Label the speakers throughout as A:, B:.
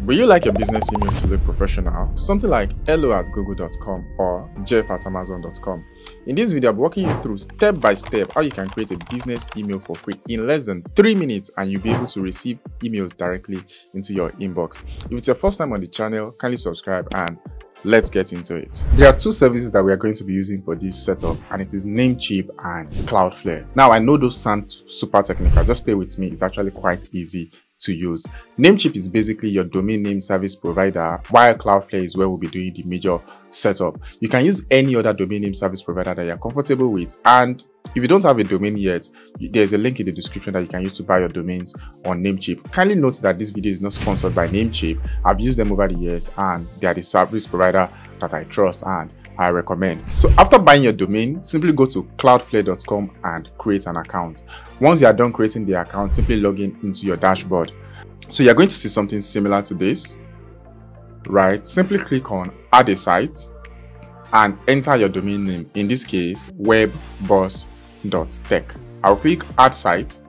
A: Would you like your business emails to look professional? Something like hello@google.com or jeff@amazon.com. In this video, I'll be walking you through step by step how you can create a business email for free in less than 3 minutes, and you'll be able to receive emails directly into your inbox. If it's your first time on the channel, kindly subscribe and let's get into it. There are two services that we are going to be using for this setup, and it is NameCheap and Cloudflare. Now, I know those sound super technical. Just stay with me. It's actually quite easy to use. NameCheap is basically your domain name service provider, while Cloudflare is where we'll be doing the major setup. You can use any other domain name service provider that you're comfortable with, and if you don't have a domain yet, there's a link in the description that you can use to buy your domains on NameCheap. Kindly note that this video is not sponsored by NameCheap. I've used them over the years and they are the service provider that I trust and I recommend. So after buying your domain, simply go to cloudflare.com and create an account. Once you are done creating the account, simply log in into your dashboard. So you're going to see something similar to this, right? Simply click on add a site and enter your domain name, in this case webboss.tech. I'll click add site,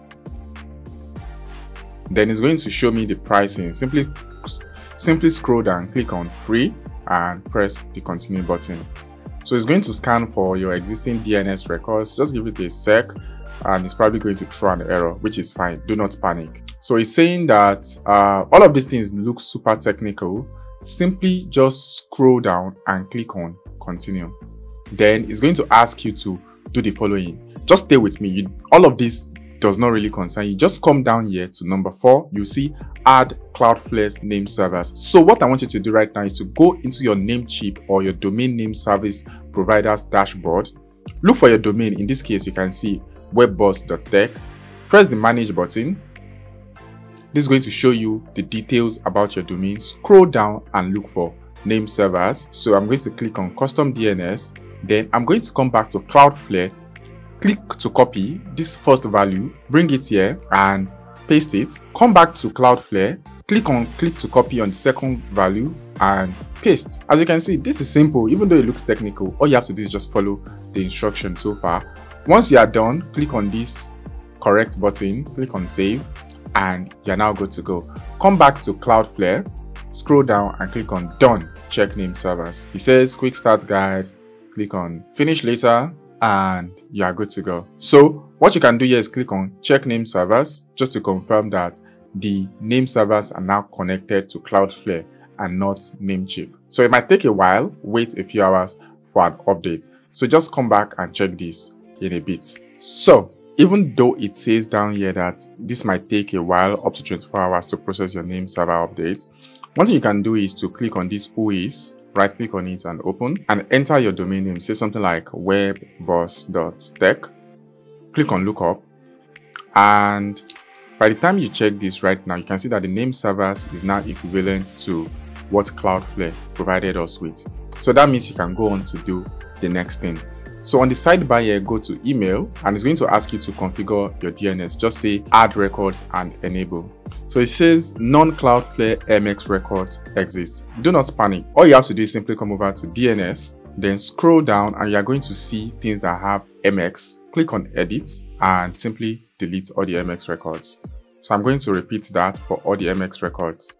A: then it's going to show me the pricing. Simply scroll down, click on free and press the continue button. So it's going to scan for your existing DNS records. Just give it a sec and it's probably going to throw an error, which is fine. Do not panic. So it's saying that all of these things look super technical. Simply just scroll down and click on continue. Then it's going to ask you to do the following. Just stay with me. All of this does not really concern you. Just come down here to number 4. You see add Cloudflare's name servers. So what I want you to do right now is to go into your NameCheap or your domain name service provider's dashboard. Look for your domain. In this case, you can see webboss.tech. Press the manage button. This is going to show you the details about your domain. Scroll down and look for name servers. So I'm going to click on custom DNS. Then I'm going to come back to Cloudflare. Click to copy this first value, bring it here and paste it. Come back to Cloudflare, click to copy on the second value and paste. As you can see, this is simple. Even though it looks technical, all you have to do is just follow the instructions so far. Once you are done, click on this correct button, click on save, and you're now good to go. Come back to Cloudflare, scroll down and click on done, check name servers. It says quick start guide, click on finish later, and you are good to go. So what you can do here is click on check name servers just to confirm that the name servers are now connected to Cloudflare and not NameCheap. So it might take a while, wait a few hours for an update. So just come back and check this in a bit. So even though it says down here that this might take a while, up to 24 hours to process your name server update, one thing you can do is to click on this whois, right click on it and open, and enter your domain name. Say something like webboss.tech. Click on lookup, and by the time you check this right now, you can see that the name servers is now equivalent to what Cloudflare provided us with. So that means you can go on to do the next thing. So on the sidebar here, go to email, and it's going to ask you to configure your DNS. Just say add records and enable. So it says non-Cloudflare MX records exist. Do not panic. All you have to do is simply come over to DNS, then scroll down and you are going to see things that have MX. Click on edit and simply delete all the MX records. So I'm going to repeat that for all the MX records.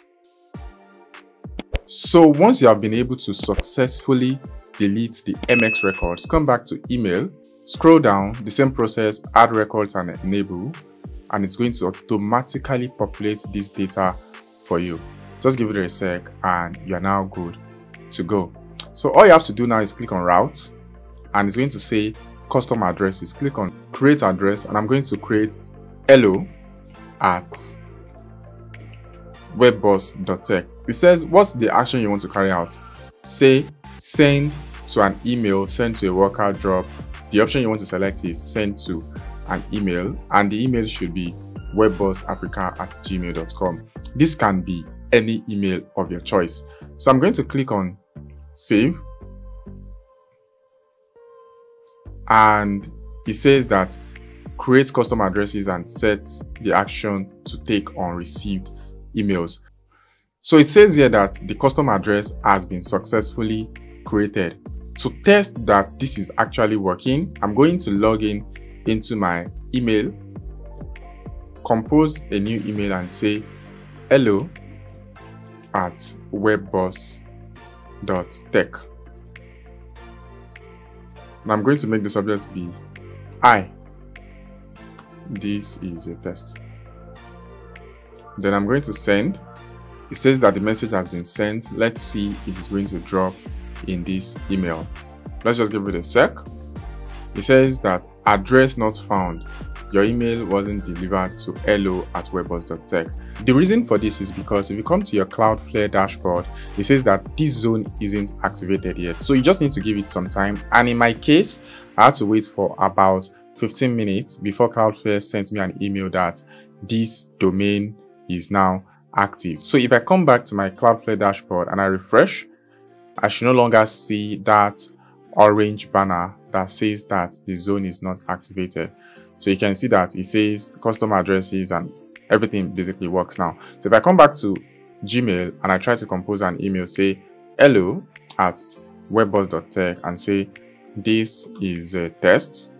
A: So once you have been able to successfully delete the MX records, come back to email, scroll down, the same process, add records and enable, and it's going to automatically populate this data for you. Just give it a sec and you are now good to go. So all you have to do now is click on route, and it's going to say custom addresses. Click on create address, and I'm going to create hello@webboss.tech. It says what's the action you want to carry out. Say send to an email, send to a worker drop. The option you want to select is send to an email, and the email should be webbossafrica@gmail.com. This can be any email of your choice. So I'm going to click on save, and it says that create custom addresses and set the action to take on received emails. So it says here that the custom address has been successfully created. To test that this is actually working, I'm going to log in into my email, compose a new email and say hello hello@webboss.tech. And I'm going to make the subject be hi, this is a test. Then I'm going to send. It says that the message has been sent. Let's see if it's going to drop in this email. Let's just give it a sec. It says that address not found. Your email wasn't delivered to hello@webboss.tech. The reason for this is because if you come to your Cloudflare dashboard, it says that this zone isn't activated yet. So you just need to give it some time. And in my case, I had to wait for about 15 minutes before Cloudflare sent me an email that this domain is now active. So if I come back to my Cloudflare dashboard and I refresh, I should no longer see that orange banner that says that the zone is not activated. So you can see that it says custom addresses and everything basically works now. So if I come back to Gmail and I try to compose an email, say hello@webboss.tech and say this is a test.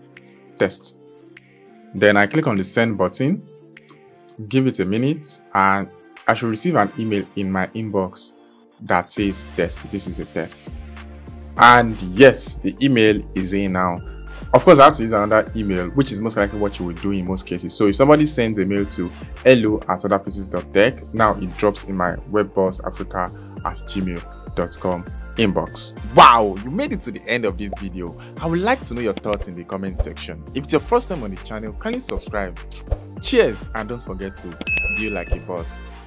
A: Then I click on the send button, give it a minute, and I should receive an email in my inbox that says test. This is a test. And yes, the email is in now. Of course, I have to use another email, which is most likely what you would do in most cases. So if somebody sends a mail to hello@otherplaces.tech, now it drops in my webbossafrica@gmail.com inbox. Wow, you made it to the end of this video. I would like to know your thoughts in the comment section. If it's your first time on the channel, kindly subscribe. Cheers, and don't forget to view like a boss.